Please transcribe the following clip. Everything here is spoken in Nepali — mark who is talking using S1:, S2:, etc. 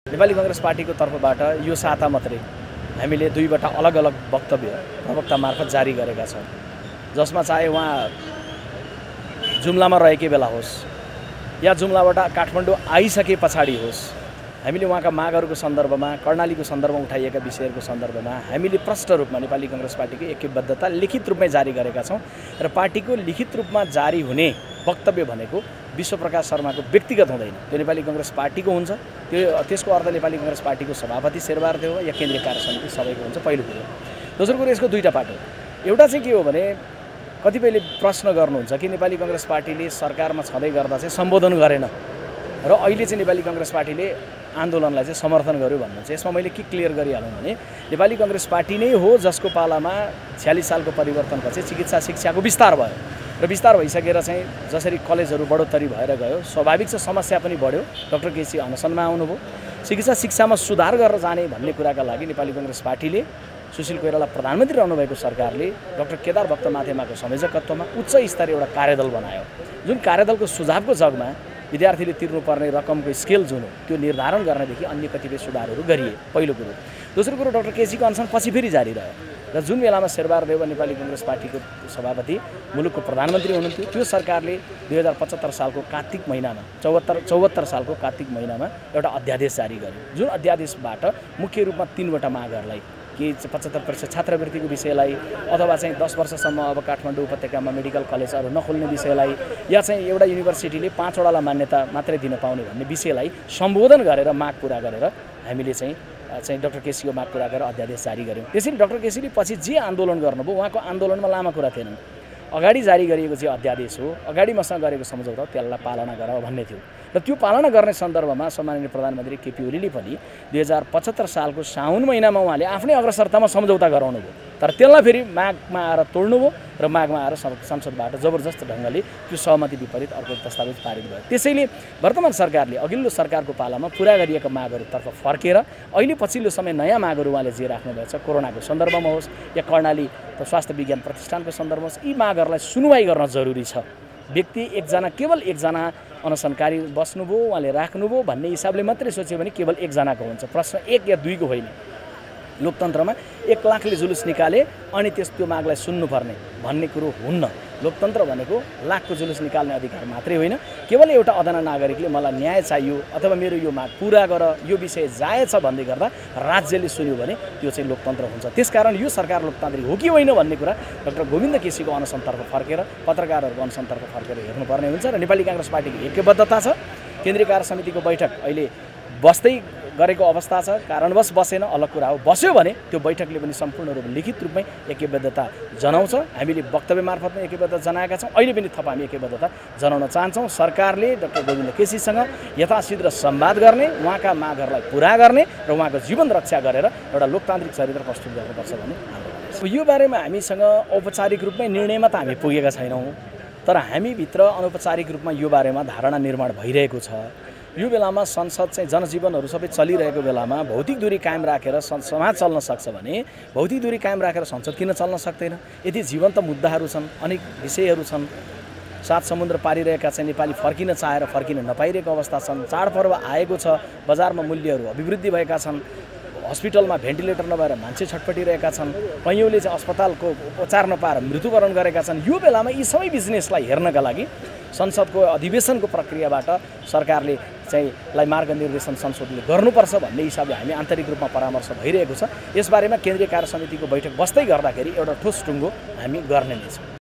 S1: नेपाली कांग्रेस पार्टीको तर्फबाट यो साता मात्रै हामीले दुईवटा अलग-अलग वक्तव्य प्रवक्ता मार्फत जारी गरेका छौं, जसमा चाहे उहाँ जुम्लामा रहेकै बेला होस् या जुम्लाबाट काठमाडौँ आइसके पछाडि होस्, हामीले उहाँका मागहरूको सन्दर्भमा, कर्णालीको सन्दर्भमा उठाइएका विषयहरूको सन्दर्भमा हामीले प्रष्ट रूपमा नेपाली कांग्रेस पार्टीको ऐक्यबद्धता लिखित रूपमै जारी गरेका छौं र पार्टीको लिखित रूपमा जारी हुने वक्तव्य भनेको विश्वप्रकाश शर्माको व्यक्तिगत हुँदैन, त्यो नेपाली कांग्रेस पार्टीको हुन्छ। त्यसको अर्थ नेपाली कांग्रेस पार्टीको सभापति शेरबहादुर देउवा या केन्द्रीय कार्य समिति सबैको हुन्छ, पहिलो कुरो। दोस्रो कुरो, यसको दुईटा पाटो। एउटा चाहिँ के हो भने कतिपयले प्रश्न गर्नुहुन्छ कि नेपाली कांग्रेस पार्टीले सरकारमा छँदै गर्दा चाहिँ सम्बोधन गरेन र अहिले चाहिँ नेपाली कांग्रेस पार्टीले आन्दोलनलाई चाहिँ समर्थन गर्यो भन्नुहुन्छ। यसमा मैले के क्लियर गरिहालौँ भने नेपाली कांग्रेस पार्टी नै हो जसको पालामा 46 सालको परिवर्तनपछि चिकित्सा शिक्षाको विस्तार भयो र विस्तार भइसकेर चाहिँ जसरी कलेजहरू बढोत्तरी भएर गयो, स्वाभाविक छ समस्या पनि बढ्यो। डाक्टर केसी अनसनमा आउनुभयो। चिकित्सा शिक्षामा सुधार गरेर जाने भन्ने कुराका लागि नेपाली कांग्रेस पार्टीले सुशील कोइराला प्रधानमन्त्री रहनुभएको सरकारले डाक्टर केदार भक्त माथेमाको संयोजकत्वमा उच्च स्तरीय एउटा कार्यदल बनायो, जुन कार्यदलको सुझावको जगमा विद्यार्थीले तिर्नुपर्ने रकमको स्केल जुन हो त्यो निर्धारण गर्नदेखि अन्य कतिपय सुधारहरू गरिए, पहिलो कुरो। दोस्रो कुरो, डाक्टर केसीको अनसन पछि फेरि जारी रह्यो र जुन बेलामा शेरबहादुर देउवा नेपाली कांग्रेस पार्टीको सभापति, मुलुकको प्रधानमन्त्री हुनुहुन्थ्यो, त्यो सरकारले 2075 सालको कार्तिक महिनामा 74 सालको कार्तिक महिनामा एउटा अध्यादेश जारी गर्यो, जुन अध्यादेशबाट मुख्य रूपमा 3 वटा मागहरूलाई कि 75% छात्रवृत्तिको विषयलाई अथवा चाहिँ 10 वर्षसम्म अब काठमाडौँ उपत्यकामा मेडिकल कलेजहरू नखोल्ने विषयलाई या चाहिँ एउटा युनिभर्सिटीले 5 वटालाई मान्यता मात्रै दिन पाउने भन्ने विषयलाई सम्बोधन गरेर माग पूरा गरेर हामीले चाहिँ डाक्टर केसीको माग पूरा गरेर अध्यादेश जारी गर्यौँ। त्यसैले डाक्टर केसीले पछि जे आन्दोलन गर्नुभयो उहाँको आन्दोलनमा लामा कुरा थिएन, अगाडि जारी गरिएको चाहिँ अध्यादेश हो, अगाडि मसँग गरेको सम्झौता त्यसलाई पालना गर भन्ने थियो र त्यो पालना गर्ने सन्दर्भमा सम्माननीय प्रधानमन्त्री केपी ओलीले पनि 2075 सालको साउन महिनामा उहाँले आफ्नै अग्रसरतामा सम्झौता गराउनुभयो, तर त्यसलाई फेरि मागमा आएर तोड्नुभयो र मागमा आएर संसदबाट जबरजस्त ढङ्गले त्यो सहमति विपरीत अर्को दस्तावेज पारित भयो। त्यसैले वर्तमान सरकारले अघिल्लो सरकारको पालामा पुरा गरिएका मागहरूतर्फ फर्केर अहिले पछिल्लो समय नयाँ मागहरू उहाँले जे राख्नुभएको छ, कोरोनाको सन्दर्भमा होस् या कर्णाली स्वास्थ्य विज्ञान प्रतिष्ठानको सन्दर्भमा होस्, यी मागहरूलाई सुनवाई गर्न जरुरी छ। व्यक्ति एकजना, केवल एकजना अनसनकारी बस्नुभयो, उहाँले राख्नुभयो भन्ने हिसाबले मात्रै सोच्यो भने केवल एकजनाको हुन्छ, प्रश्न 1 या 2 को होइन। लोकतन्त्रमा 1 लाखले जुलुस निकाले अनि त्यो मागलाई सुन्नुपर्ने भन्ने कुरो हुन्न। लोकतन्त्र भनेको लाखको जुलुस निकाल्ने अधिकार मात्रै होइन, केवल एउटा अदना नागरिकले मलाई न्याय चाहियो अथवा मेरो यो माग पूरा गर, यो विषय जायज छ भन्दै गर्दा राज्यले सुन्यो भने त्यो चाहिँ लोकतन्त्र हुन्छ। त्यसकारण यो सरकार लोकतान्त्रिक हो कि होइन भन्ने कुरा डाक्टर गोविन्द केसीको अनसनतर्फ फर्केर, पत्रकारहरूको अनसनतर्फ फर्केर हेर्नुपर्ने हुन्छ र नेपाली कांग्रेस पार्टीको ऐक्यबद्धता छ। केन्द्रीय कार्य समितिको बैठक अहिले बस्दै गरेको अवस्था छ, कारणवश बसेन अलग कुरा हो, बस्यो भने त्यो बैठकले पनि सम्पूर्ण रूपमा लिखित रूपमै ऐक्यबद्धता जनाउँछ। हामीले वक्तव्य मार्फत पनि ऐक्यबद्धता जनाएका छौँ, अहिले पनि थप हामी ऐक्यबद्धता जनाउन चाहन्छौँ। सरकारले डाक्टर गोविन्द केसीसँग यथाशीघ्र संवाद गर्ने, उहाँका मागहरूलाई पुरा गर्ने र उहाँको जीवन रक्षा गरेर एउटा लोकतान्त्रिक चरित्र प्रस्तुत गर्नुपर्छ भन्ने हाम्रो। यो बारेमा हामीसँग औपचारिक रूपमै निर्णयमा त हामी पुगेका छैनौँ, तर हामीभित्र अनौपचारिक रूपमा यो बारेमा धारणा निर्माण भइरहेको छ। यो बेलामा संसद चाहिँ जनजीवनहरू सबै चलिरहेको बेलामा भौतिक दूरी कायम राखेर समाज चल्न सक्छ भने भौतिक दूरी कायम राखेर संसद किन चल्न सक्दैन? यदि जीवन्त मुद्दाहरू छन्, अनेक विषयहरू छन्, 7 समुद्र पारिरहेका चाहिँ नेपाली फर्किन चाहेर फर्किन नपाइरहेको अवस्था छन्, चाडपर्व आएको छ, बजारमा मूल्यहरू अभिवृद्धि भएका छन्, हस्पिटलमा भेन्टिलेटर नभएर मान्छे छटपटिरहेका छन्, कैयौँले चाहिँ अस्पतालको उपचार नपाएर मृत्युवरण गरेका छन्। यो बेलामा यी सबै बिजनेसलाई हेर्नका लागि संसदको अधिवेशनको प्रक्रियाबाट सरकारले चाहिँ मार्ग निर्देशन संशोधन गर्नुपर्छ भन्ने हिसाबले हामी आन्तरिक रूपमा परामर्श भइरहेको छ। यसबारेमा केन्द्रीय कार्य समितिको बैठक बस्दै गर्दाखेरि एउटा ठोस टुङ्गो हामी गर्ने नै छौँ।